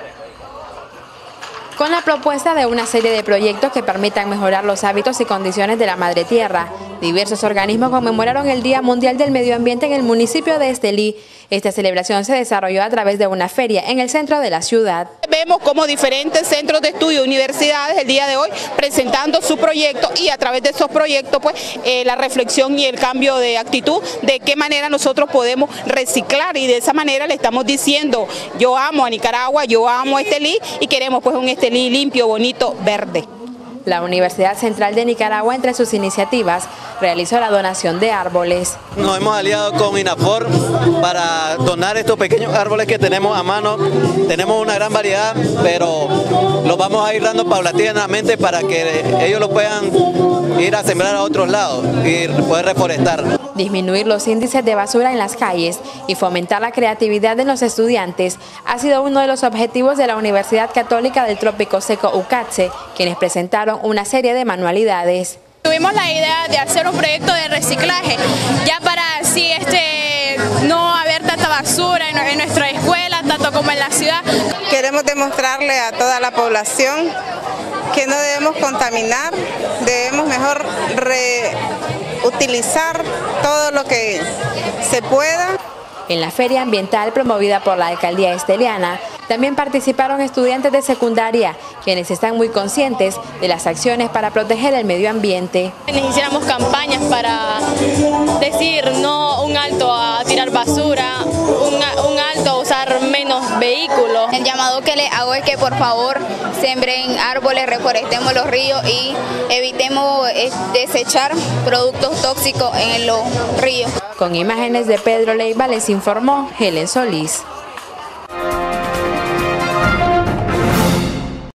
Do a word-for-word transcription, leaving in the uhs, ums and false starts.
Con la propuesta de una serie de proyectos que permitan mejorar los hábitos y condiciones de la madre tierra, diversos organismos conmemoraron el Día Mundial del Medio Ambiente en el municipio de Estelí. Esta celebración se desarrolló a través de una feria en el centro de la ciudad. Vemos como diferentes centros de estudio, universidades, el día de hoy presentando su proyecto y a través de esos proyectos pues eh, la reflexión y el cambio de actitud de qué manera nosotros podemos reciclar, y de esa manera le estamos diciendo: yo amo a Nicaragua, yo amo a Estelí y queremos pues un Estelí limpio, bonito, verde. La Universidad Central de Nicaragua, entre sus iniciativas, realizó la donación de árboles. Nos hemos aliado con INAFOR para donar estos pequeños árboles que tenemos a mano. Tenemos una gran variedad, pero los vamos a ir dando paulatinamente para que ellos lo puedan ir a sembrar a otros lados y poder reforestar. Disminuir los índices de basura en las calles y fomentar la creatividad de los estudiantes ha sido uno de los objetivos de la Universidad Católica del Trópico Seco U C A T S E, quienes presentaron una serie de manualidades. Tuvimos la idea de hacer un proyecto de reciclaje, ya para así este, no haber tanta basura en, en nuestra escuela, tanto como en la ciudad. Queremos demostrarle a toda la población que no debemos contaminar, debemos mejor reutilizar todo lo que se pueda. En la feria ambiental promovida por la alcaldía esteliana, también participaron estudiantes de secundaria, quienes están muy conscientes de las acciones para proteger el medio ambiente. Hiciéramos campañas para decir no un alto a tirar basura, un, un alto a usar menos vehículos. El llamado que le hago es que por favor sembren árboles, reforestemos los ríos y evitemos desechar productos tóxicos en los ríos. Con imágenes de Pedro Leiva les informó Helen Solís.